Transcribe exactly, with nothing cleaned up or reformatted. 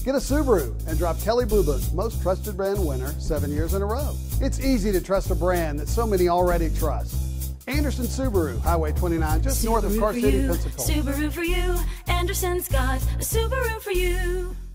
Get a Subaru and drop Kelly Blue Book's most trusted brand winner seven years in a row. It's easy to trust a brand that so many already trust. Anderson Subaru, Highway twenty-nine, just Subaru north of Car for City, you, Pensacola. Subaru for you. Anderson's got a Subaru for you.